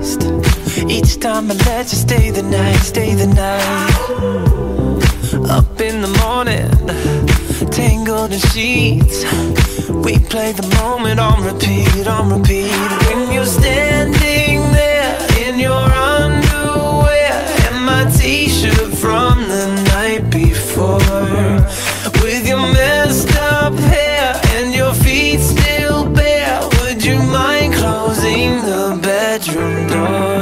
honest. Each time I let you stay the night, stay the night. Up in the morning, tangled in sheets, we play the moment on repeat, on repeat. When you're standing there in your underwear and my t-shirt from the night before, with your messed up hair and your feet still bare, would you mind closing the bedroom door?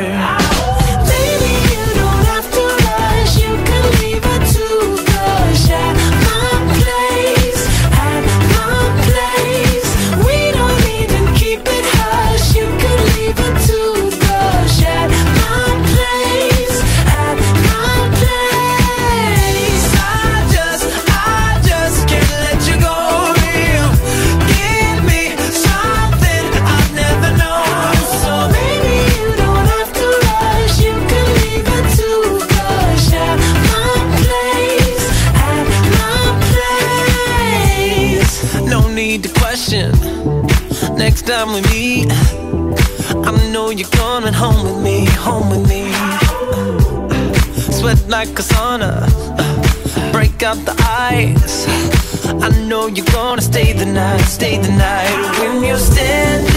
Next time we meet, I know you're coming home with me, home with me. Sweat like a sauna, break out the ice. I know you're gonna stay the night, stay the night. When you're standing